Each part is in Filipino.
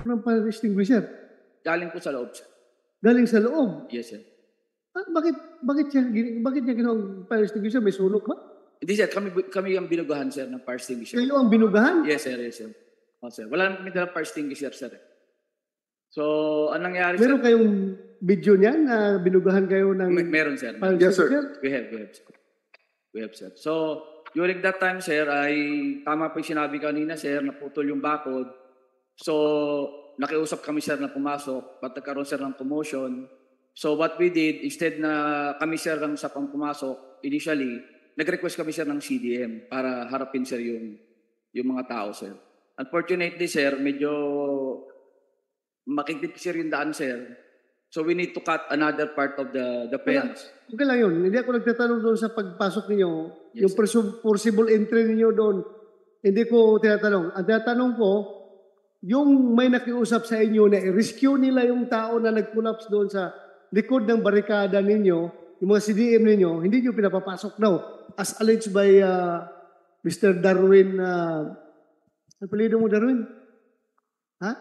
ng fire extinguisher? Galing po sa loob, sir. Galing sa loob. Yes, sir. Bakit niya ginawang fire extinguisher? May sunog ba? Hindi, sir. Kami ang binugahan, sir, ng fire extinguisher. Kayo ang binugahan? Yes, sir. Yes, sir. Oh, sir. Wala naman kami dalang fire extinguisher, sir. So, anong nangyari, sir? Meron kayong video niyan na binugahan kayo ng Meron, sir. fire Yes, sir. extinguisher? We have, sir. So, during that time, sir, ay tama po yung sinabi kanina, sir, naputol yung bakod. So, nakiusap kami, sir, na pumasok. But nagkaroon, sir, ng commotion. So, what we did, instead na kami, sir, ng usap ang pumasok, initially, nag-request kami, sir, ng CDM para harapin, sir, yung mga tao, sir. Unfortunately, sir, medyo makikip, sir, yung daan, sir. So, we need to cut another part of the fence. Okay lang yun. Hindi ako nagtatanong doon sa pagpasok ninyo. Yes, Yung possible entry ninyo doon. Hindi ko tinatanong. Ang tinatanong ko, yung may nakiusap sa inyo na i-rescue nila yung tao na nag-collapse doon sa likod ng barikada ninyo, yung mga CDM ninyo, hindi nyo pinapapasok daw. As alleged by Mr. Darwin, ano palido mo, Darwin? Ha?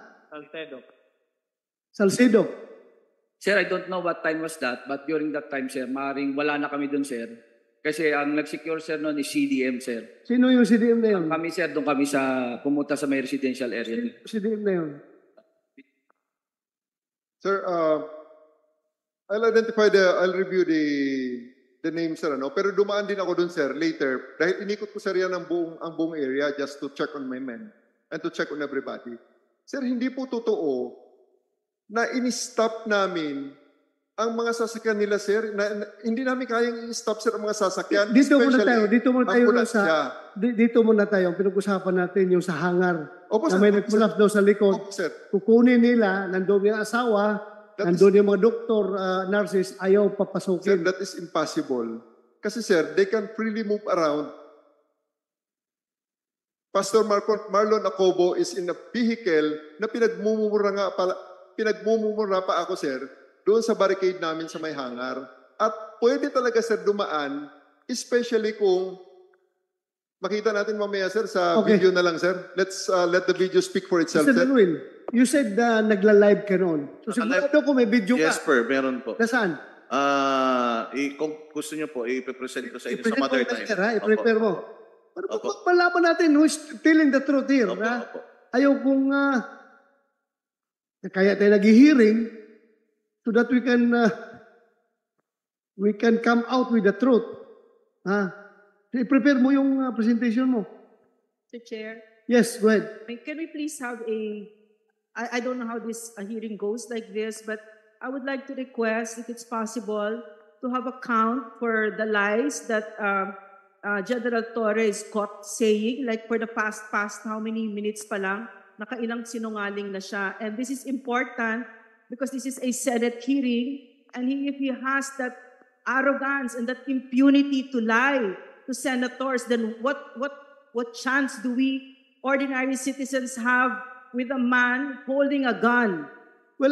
Salcedo. Sir, I don't know what time was that, but during that time, sir, maaaring wala na kami dun, sir. Kasi ang nag-secure, sir, noon is CDM, sir. Sino yung CDM na yun? Kami, sir, doon kami pumunta sa may residential area. CDM na yun. Sir, I'll review the name, sir, ano? Pero dumaan din ako dun, sir, later. Dahil inikot ko, sir, yan ang buong area just to check on my men and to check on everybody. Sir, hindi po totoo na in-stop namin ang mga sasakyan nila, sir. Hindi namin kayang i-stop, sir, ang mga sasakyan. Dito muna tayo. Dito muna tayo. Pinag-usapan natin yung sa hangar. Opo, na sir. may nag-collapse daw sa likod. Opo, sir. Kukunin nila, nandun yung asawa, nandun yung mga doktor, nurses, ayaw Sir, papasukin. that is impossible. Kasi, sir, they can freely move around. Pastor Marlon Acobo is in a vehicle na pinagmumura pa ako, sir, doon sa barricade namin sa may hangar. At pwede talaga, sir, dumaan, especially kung makita natin mamaya, sir, sa video na lang, sir. Let's let the video speak for itself, Mr. sir. Darwin, you said nagla-live ka noon. So sigurado ko may video ka. Yes, per, meron po. Nasaan? Kung gusto niyo po, i-present ko sa inyo sa mother time. I-prepare mo. Para malaman natin who is telling the truth here. Opo, opo. Ayaw kung kaya tayo nag-hearing so that we can come out with the truth. I-prepare mo yung presentation mo. Mr. Chair, Yes, go ahead. can we please have I don't know how this hearing goes like this, but I would like to request, if it's possible, to have a count for the lies that General Torres caught saying, like for the past how many minutes pa lang, nakailang sinungaling na siya. And this is important because this is a Senate hearing, and if he has that arrogance and that impunity to lie to senators, then what chance do we ordinary citizens have with a man holding a gun? Well,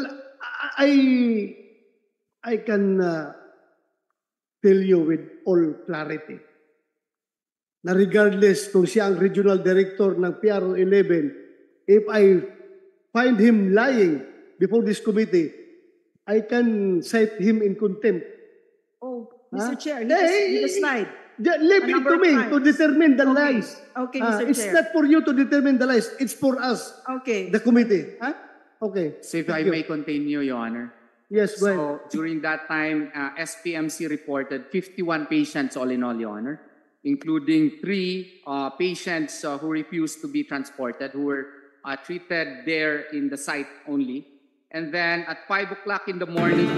I can tell you with all clarity na regardless kung siya ang regional director ng PRO 11, if I find him lying before this committee, I can cite him in contempt. Oh, Mr. Chair, Hey, the slide. Leave it to me to determine the lies. Okay, Mr. It's Chair. not for you to determine the lies. It's for us, Okay. the committee. Okay. So if I Thank you. may continue, Your Honor. Yes, go ahead. So during that time, SPMC reported 51 patients all in all, Your Honor, including 3 patients who refused to be transported, who were treated there in the site only. And then at 5 o'clock in the morning,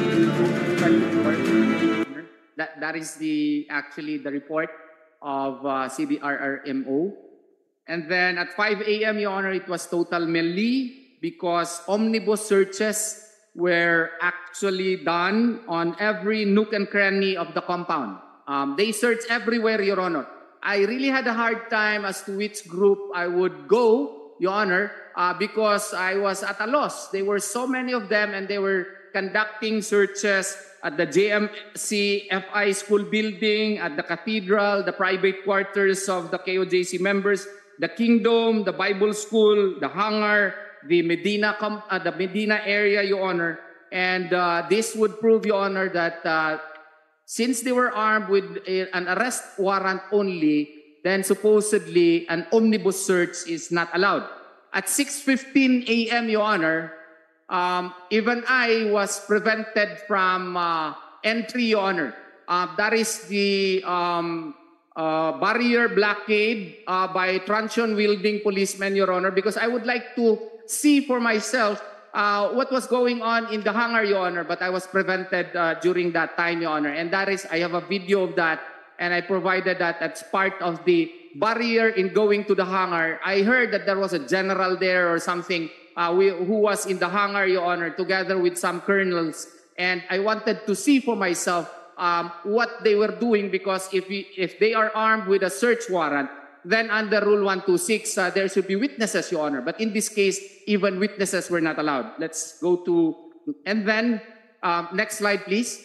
that is actually the report of CBRRMO. And then at 5 a.m., Your Honor, it was total melee because omnibus searches were actually done on every nook and cranny of the compound. They searched everywhere, Your Honor. I really had a hard time as to which group I would go, Your Honor, because I was at a loss. There were so many of them, and they were conducting searches at the JMC FI school building, at the cathedral, the private quarters of the KOJC members, the kingdom, the Bible school, the hangar, the Medina area, Your Honor. And this would prove, Your Honor, that since they were armed with an arrest warrant only, then supposedly an omnibus search is not allowed. At 6:15 a.m., Your Honor, even I was prevented from entry, Your Honor. That is the barrier blockade by truncheon-wielding policemen, Your Honor, because I would like to see for myself what was going on in the hangar, Your Honor, but I was prevented during that time, Your Honor. And that is, I have a video of that, and I provided that as part of the barrier in going to the hangar. I heard that there was a general there or something who was in the hangar, Your Honor, together with some colonels. And I wanted to see for myself what they were doing, because if they are armed with a search warrant, then under Rule 126, there should be witnesses, Your Honor. But in this case, even witnesses were not allowed. Let's go to, and then, next slide, please.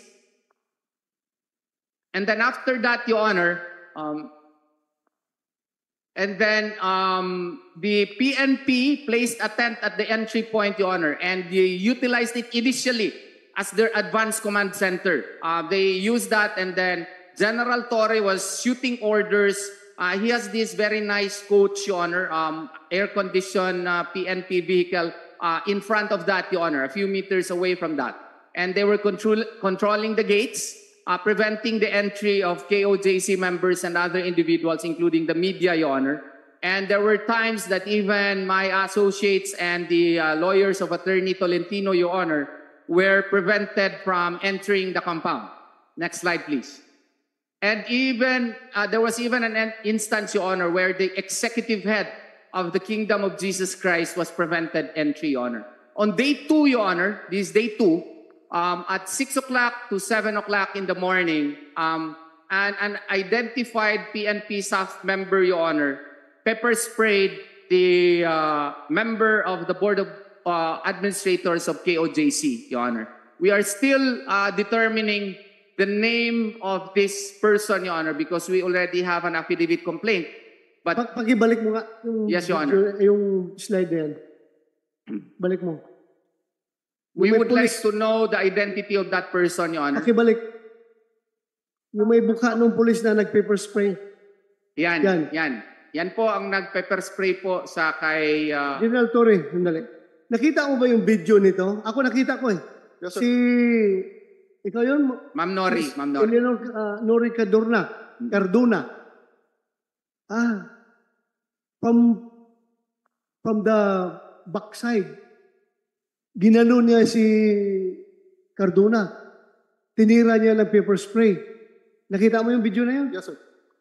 And then after that, Your Honor, and then the PNP placed a tent at the entry point, Your Honor, and they utilized it initially as their advanced command center. They used that, and then General Torre was shooting orders. He has this very nice coach, Your Honor, air-conditioned PNP vehicle in front of that, Your Honor, a few meters away from that. And they were controlling the gates, preventing the entry of KOJC members and other individuals, including the media, Your Honor. And there were times that even my associates and the lawyers of Attorney Tolentino, Your Honor, were prevented from entering the compound. Next slide, please. And even, there was even an instance, Your Honor, where the executive head of the Kingdom of Jesus Christ was prevented entry, Your Honor. On day 2, Your Honor, this is day 2, at 6 o'clock to 7 o'clock in the morning, an identified PNP staff member, Your Honor, pepper sprayed the member of the Board of Administrators of KOJC, Your Honor. We are still determining the name of this person, Your Honor, because we already have an affidavit complaint. But Pakibalik mo nga yung, Yes, Your Honor. yung slide na yan. Balik mo. we May would like police- to know the identity of that person, Your Honor. Pakibalik. Yung may buka ng pulis na nag-paper spray. Yan. Yan po ang nag-pepper spray po sa kay... General Torre, sandali. Nakita mo ba yung video nito? Ako nakita ko eh. Yes, sir. Si, ikaw yun? Ma'am Nori. Eleanor Nori Cardona. From the backside. Ginano niya si Cardona. Tinira niya ng paper spray. Nakita mo yung video na yun? Yes, sir.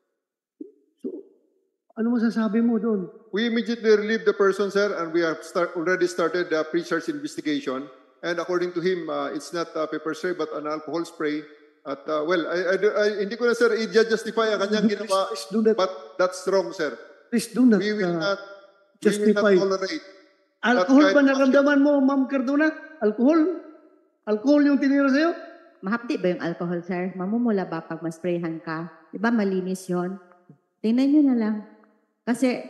Ano masasabi mo doon? We immediately relieved the person, sir, and we have already started the pre-search investigation. And according to him, it's not pepper spray but an alcohol spray. At hindi ko na, sir, i-justify ang kanyang ginawa, Please do not, but that's wrong, sir. please do not We will not justify. tolerate. Alcohol kahit ba naramdaman mo, Ma'am Cardona? Alcohol? Alcohol yung tinira sa'yo? Mahapdi ba yung alcohol, sir? Mamumula ba pag masprayhan ka? Di ba malinis yon? Tingnan nyo na lang. Kasi,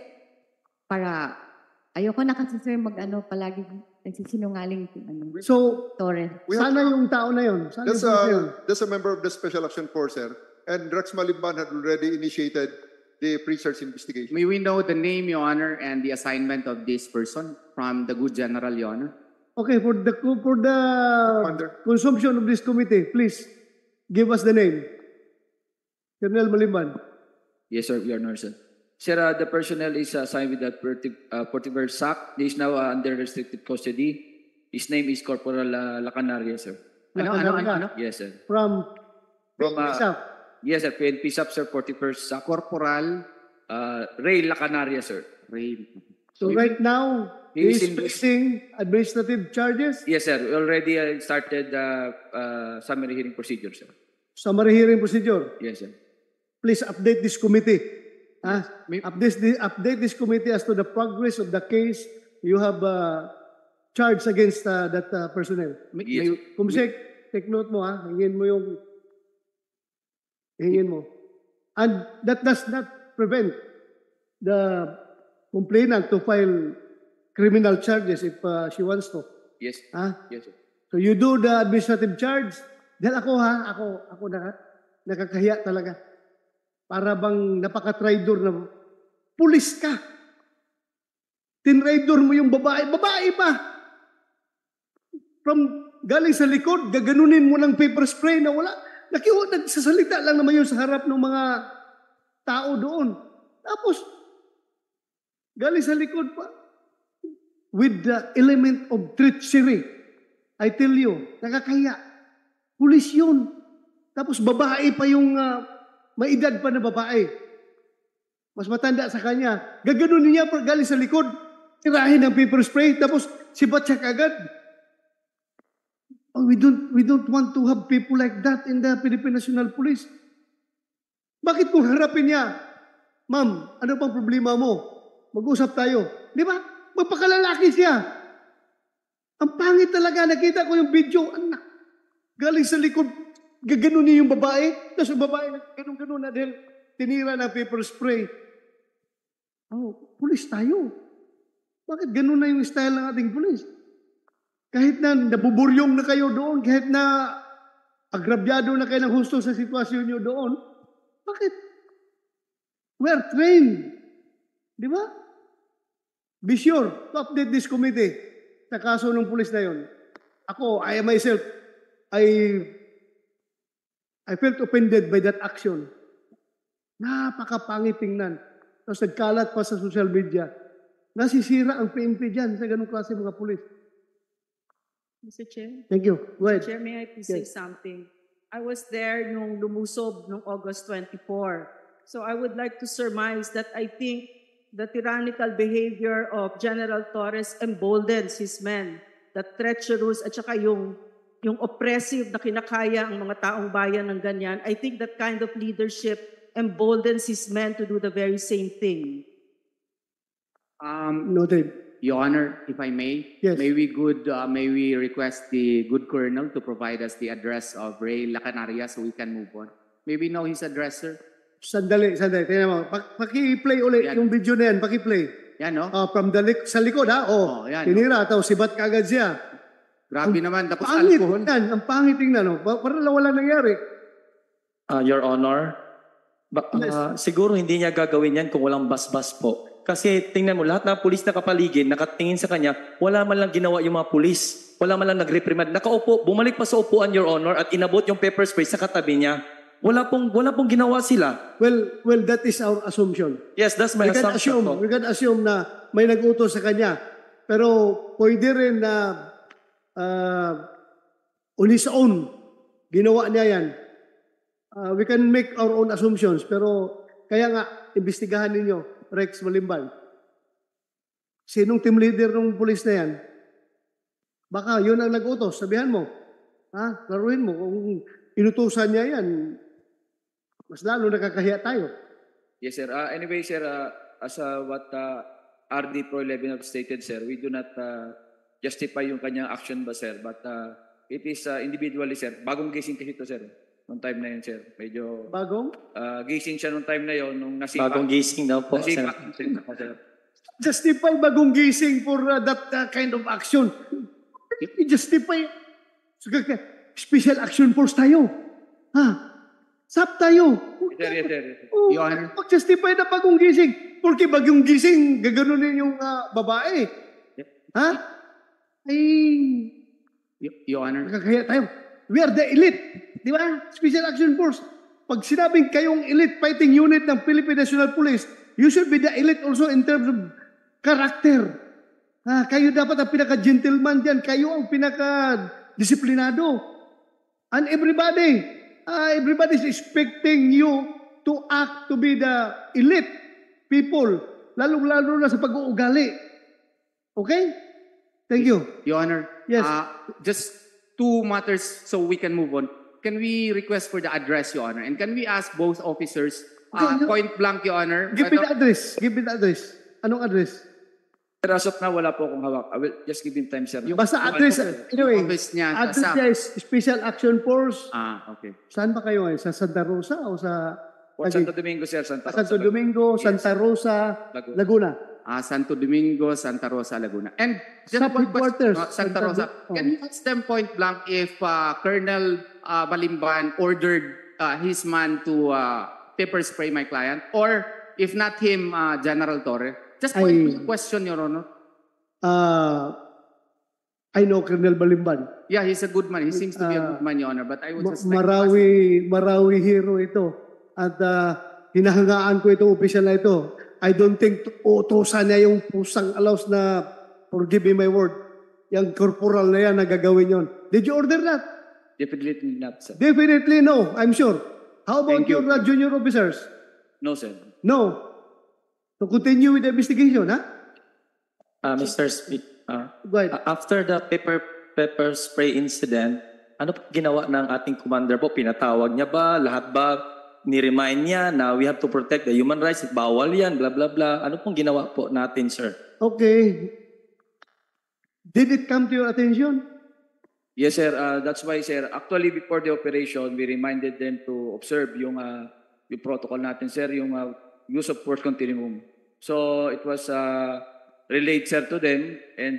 ayoko na kasi, sir, palagi nagsisinungaling, So, Torre. sana yung tao na yun. Sana yung tao na yun. That's a member of the Special Action Force, sir. And Rex Malimban had already initiated the pre-search investigation. May we know the name, Your Honor, and the assignment of this person from the good General, Your Honor? Okay, for the Commander. consumption of this committee, please give us the name. Colonel Malimban. Yes, sir, Your Honor, sir. Sir, the personnel is assigned with that particular SAC. He is now under restricted custody. His name is Corporal Lacanaria, sir. Ano? Yes, sir. From ISAF. Yes, sir. PNP SAP, sir, 41st SAC. Corporal Ray Lacanaria, sir. Ray. So right now, He he is is in- facing administrative charges, Yes, sir. We already started summary hearing procedure, sir. summary hearing procedure. Yes, sir. Please update this committee. Update this committee as to the progress of the case you have charged against that personnel. Yes. Kumsek, take note mo hingin mo yung hingin mo. And that does not prevent the complainant to file criminal charges if she wants to. Yes. Ha? Yes, sir. So you do the administrative charge. Dahil ako nakakahiya talaga. Para bang napaka-traidor na pulis ka. Tinraidor mo yung babae. Babae pa! Galing sa likod, gaganunin mo ng paper spray na wala. Nagsasalita lang naman yun sa harap ng mga tao doon. Tapos, galing sa likod pa. With the element of treachery. I tell you, nakakahiya. Pulis yun. Tapos babae pa yung may edad pa na babae. Mas matanda sa kanya. Gaganunin niya pag galing sa likod. Tirahin ng paper spray. Tapos sibat siya agad. Oh, we don't want to have people like that in the Philippine National Police. Bakit kung harapin niya, ma'am, ano pang problema mo? Mag-usap tayo. Di ba? Magpakalalaki siya. Ang pangit talaga. Nakita ko yung video. Anak, galing sa likod, gaganunin yung babae. Tapos yung babae, ganun-ganun na dahil tinira ng paper spray. Oh, pulis tayo. Bakit ganun na yung style ng ating pulis? Kahit na nabuburyong na kayo doon, kahit na agrabyado na kayo ng husto sa sitwasyon nyo doon, bakit? We are trained. Di ba? Be sure to update this committee sa kaso ng pulis na yon. Ako, I myself, I felt offended by that action. Napakapangit tingnan. Tapos nagkalat pa sa social media. Nasisira ang PNP dyan sa ganung klase mga pulis. Mr. Chair? Thank you. Go ahead. Chair, may I please say something? I was there nung lumusob nung August 24. So I would like to surmise that I think the tyrannical behavior of General Torres emboldens his men. The treacherous at saka yung oppressive na kinakaya ang mga taong bayan ng ganyan. I think that kind of leadership emboldens his men to do the very same thing. Noted. Your Honor, if I may, Yes. may we request the good colonel to provide us the address of Ray Lacanaria so we can move on. May we know his address, sir? Sandali. Tingnan mo. Paki-play ulit Yan. yung video na yan. Paki-play. Yan, no? From sa likod, ha? Oh, yan. Tinira. Tapos sibat kagad siya. Grabe naman. Tapos Pangit alcohol. tingnan. Ang pangit tingnan. No? Parang wala nangyari. Your Honor, Yes. siguro hindi niya gagawin yan kung walang basbas po. Kasi tingnan mo, lahat ng pulis na kapaligid, nakatingin sa kanya, wala man lang ginawa yung mga pulis. Wala man lang nag-reprimand. Nakaupo, bumalik pa sa upuan, Your Honor, at inabot yung pepper spray sa katabi niya. Wala pong ginawa sila. Well, that is our assumption. Yes, that's my assumption po. We can assume na may nag-utos sa kanya. Pero pwede rin na on his own, ginawa niya yan. We can make our own assumptions. Pero kaya nga, imbestigahan ninyo, Rex Malimbal. Sinong team leader ng pulis na yan? Baka yun ang nag-utos. Sabihan mo. Laruin mo. Kung inutusan niya yan, mas lalo nakakahiya tayo. Yes, sir. Anyway, sir, as what RD Pro 11 have stated, sir, we do not justify yung kanyang action ba, sir? But it is individually, sir. Bagong gising kasi ito, sir. Noong time na yun, sir. Medyo Bagong? gising siya noong time na yun, nung nasipa. Bagong gising daw po. Nasipa, Sir. Justify bagong gising for that kind of action. I-justify. Special action force tayo. SAP tayo. Yes, sir. Your Honor. Mag-justify na bagong gising. Porque bagong gising, gaganunin yung babae. Your Honor. Nakakaya tayo. We are the elite. Di ba? Special Action Force. Pag sinabing kayong elite fighting unit ng Philippine National Police, you should be the elite also in terms of character. Kayo dapat ang pinaka-gentleman dyan. Kayo ang pinaka-disiplinado. And everybody is expecting you to act to be the elite people. Lalo-lalo na sa pag-uugali. Okay? Thank you. Your Honor. Yes. Just two matters so we can move on. Can we request for the address, Your Honor? And can we ask both officers, point blank, Your Honor? Give me the address. Give me the address. Anong address? Sir, as of now, wala po akong hawak. I will just give him time, sir. Basta address. Anyway, office niya. address niya is Special Action Force. Okay. Saan ba kayo ngayon? Sa Santa Rosa o sa Santo Domingo, sir. Santo Domingo, Santa Rosa, Laguna. Laguna. Santo Domingo, Santa Rosa, Laguna. And just Sub one question, headquarters. Santa Rosa. Oh. Can you ask them point blank if Colonel Balimban ordered his man to pepper spray my client, or if not him, General Torre? Just point blank question, Your Honor. I know Colonel Balimban. Yeah, he's a good man. He seems to be a good man, Your Honor. But I would just Marawi hero ito. At hinahangaan ko itong opisyal na ito. I don't think utusan niya yung pusang alaws na, forgive me my word, yung corporal na yan na gagawin yon. Did you order that? Definitely not, sir. Definitely no, I'm sure. How about Thank you. your junior officers? No, sir. No. To continue with the investigation, ha? Mr. Speaker, Go ahead. after the pepper spray incident, ano po ginawa ng ating commander po? Pinatawag niya ba? Lahat ba? Ni-remind niya na we have to protect the human rights, bawal yan, blah, blah, blah. Ano pong ginawa po natin, sir? Okay. Did it come to your attention? Yes, sir. That's why, sir, actually before the operation, we reminded them to observe yung protocol natin, sir, yung use of force continuum. So it was relayed, sir, to them, and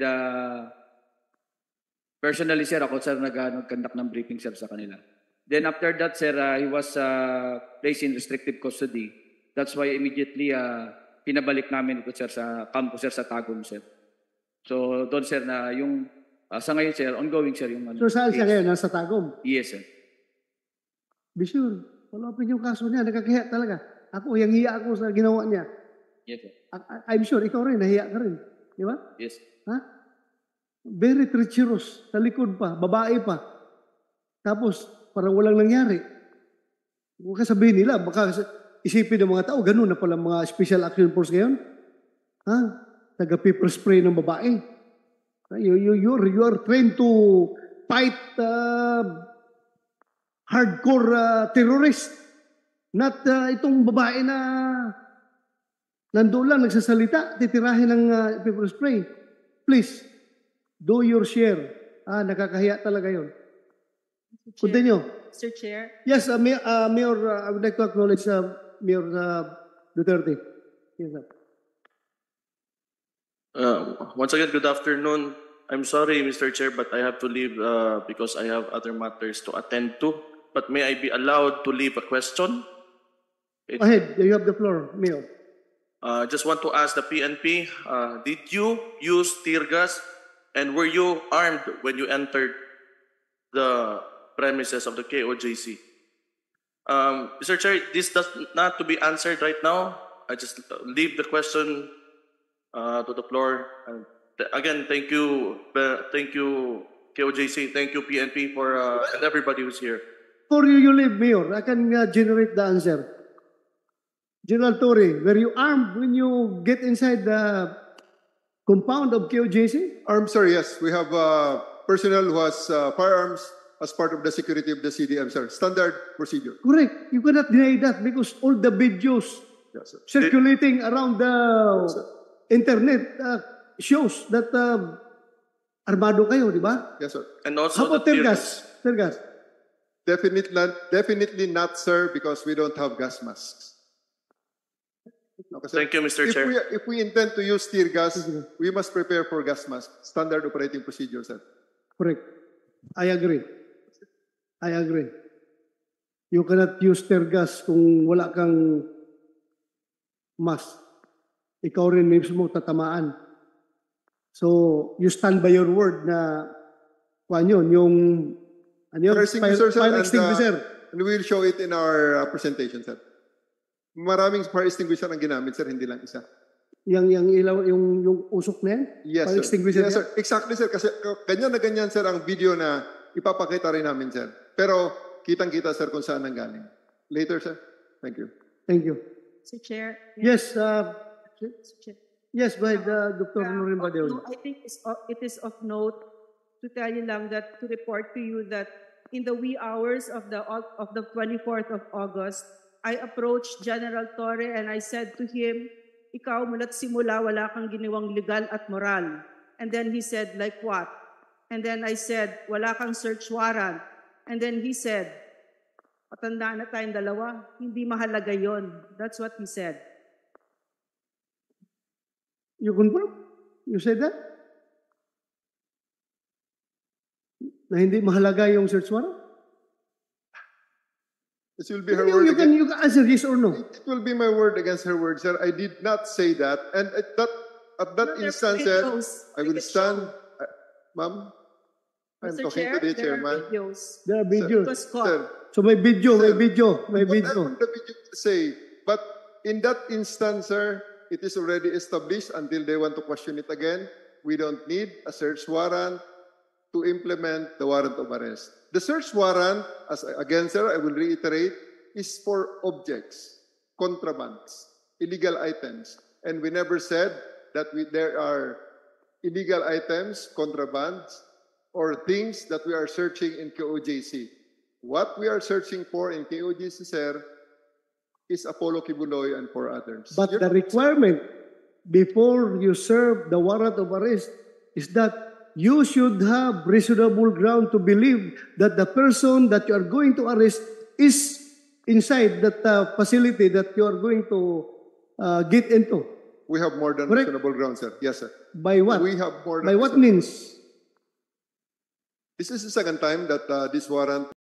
personally, sir, ako, sir, nag-conduct ng briefing, sir, sa kanila. Then after that, sir, he was placed in restrictive custody. That's why immediately pinabalik namin ito, sir, sa campus, sir, sa Tagum, sir. So doon, sir, na yung sa ngayon, sir, ongoing, sir, yung So saan siya ngayon? Nasa Tagum? Yes, sir. Be sure. Follow-upin yung kaso niya. Nagkakahiya talaga. Ako, yung hiya ako sa ginawa niya. Yes, sir. I'm sure, ikaw rin, nahiya ka rin. Di ba? Yes. Ha? Very treacherous. Sa likod pa, babae pa. Tapos, parang walang nangyari. Huwag ka sabihin nila, baka isipin ng mga tao, ganun na pala mga special action force ngayon. Ha? Taga-pepper spray ng babae. You are trained to fight hardcore terrorist. Not itong babae na nandoon lang nagsasalita, titirahin ng pepper spray. Please, do your share. Nakakahiya talaga yun. Continue. Mr. Chair. Yes, Mayor, I would like to acknowledge Mayor Duterte. Yes, sir. Once again, good afternoon. I'm sorry, Mr. Chair, but I have to leave because I have other matters to attend to. But may I be allowed to leave a question? Go ahead. You have the floor, Mayor. Just want to ask the PNP, did you use tear gas and were you armed when you entered the premises of the KOJC? Mr. Chair, this does not to be answered right now. I just leave the question to the floor. And again, thank you KOJC, thank you PNP for and everybody who's here. Before you leave, Mayor, I can generate the answer. General Torre, were you armed when you get inside the compound of KOJC? Armed, sir, yes. We have personnel who has firearms as part of the security of the CDM, sir. Standard procedure. Correct. You cannot deny that because all the videos Yes, sir. circulating around the internet shows that armado kayo, di ba? Yes, sir. And also How about the tear tear gas? Tear gas. Definitely not, sir, because we don't have gas masks. Okay, sir. Thank you, Mr. Chair. If we intend to use tear gas, we must prepare for gas mask. Standard operating procedure, sir. Correct. I agree. You cannot use tear gas kung wala kang mask. Ikaw rin mismo tatamaan. So, you stand by your word na kuan yun, yung Fire extinguisher, sir, fire extinguisher. And we will show it in our presentation, sir. Maraming fire extinguisher ang ginamit, sir, hindi lang isa. Yung ilaw, yung usok na yan? Yes, Fire sir. extinguisher Yes, yan? sir. Exactly, sir. Kasi ganyan na ganyan, sir, ang video na ipapakita rin namin, sir. Pero kitang-kita, sir, kung saan nanggaling. Later, sir. Thank you. Thank you. Mr. Chair. Yes, Mr. Chair. yes, by Dr. Norin Badeo. I think it is of note to tell you lang that, to report to you that in the wee hours of the 24th of August, I approached General Torre and I said to him, ikaw mula't simula wala kang ginawang legal at moral. And then he said, like what? And then I said, wala kang search warrant. And then he said, patanda na tayong dalawa, hindi mahalaga yon. That's what he said. You confirm? You said that? Na hindi mahalaga yung search warrant? This will be her word You against, can answer yes or no. it will be my word against her word, sir. I did not say that. And at that No, there are instance, sir, videos. I We will can stand, show. ma'am, I'm Mr. talking Chair, to the there are chairman. videos. There are It videos. was caught. Sir, So may video, may Sir, video, may whatever video. the video say, but in that instance, sir, it is already established until they want to question it again. We don't need a search warrant to implement the warrant of arrest. The search warrant, again, sir, I will reiterate, is for objects, contrabands, illegal items. And we never said that there are illegal items, contrabands, or things that we are searching in KOJC. What we are searching for in KOJC, sir, is Apollo Kibuloy and 4 others. But the requirement before you serve the warrant of arrest is that you should have reasonable ground to believe that the person that you are going to arrest is inside that facility that you are going to get into. We have more than Correct. reasonable ground, sir. Yes, sir. By what? We have more than By what reasonable- means? This is the second time that this warrant